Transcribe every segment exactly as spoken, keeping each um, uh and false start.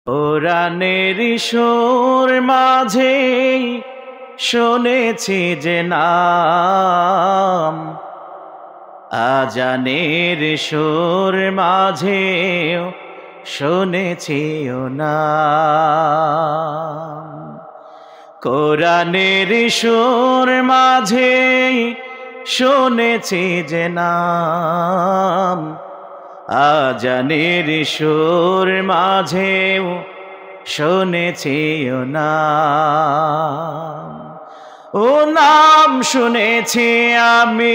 কোরআনের সুর মাঝে শুনেছি যে নাম, আজানের সুর মাঝে শুনেছি ও নাম। কোরআনের সুর মাঝে শুনেছি যে নাম, আজানের সুর মাঝেও শুনেছি ও নাম। ও নাম শুনেছি আমি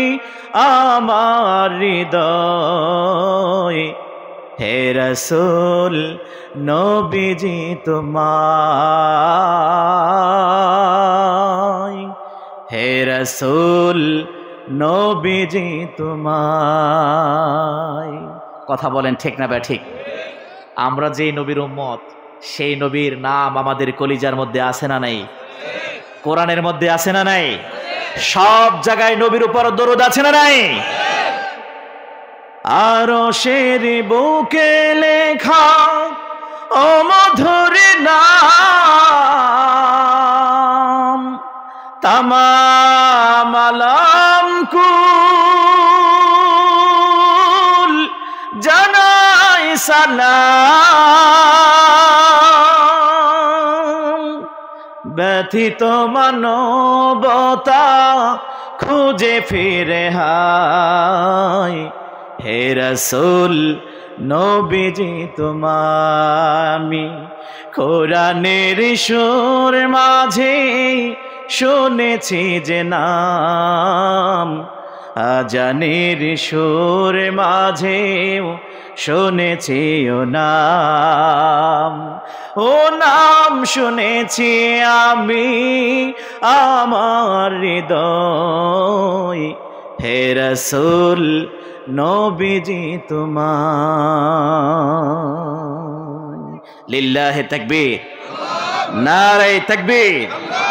আমার হৃদয়, হে রাসূল নবীজি তোমায়, হে রাসূল নবীজি তোমায়। কথা বলেন ঠিক না বে ঠিক? আমরা যে নবীর উম্মত, সেই নবীর নাম আমাদের কলিজার মধ্যে আছে না নাই? কোরআনের মধ্যে আছে না নাই? সব জায়গায় নবীর উপর দরুদ আছে না নাই? আরশের বুকে লেখা ও মধুর নাম, তামাম আলম কুল জানাই সালাম। ব্যথিত মানবতা খুঁজে ফিরে হায়, হে রাসূল নবীজি তোমামি। কোরআনের সুর মাঝে শুনেছি যে নাম, আজানের সুর মাঝেও শুনেছি ও নাম। ও নাম শুনেছি আমি আমার হৃদয়, হে রাসূল নবীজি তোমায়। লিল্লাহি তাকবীর, নারে তাকবীর।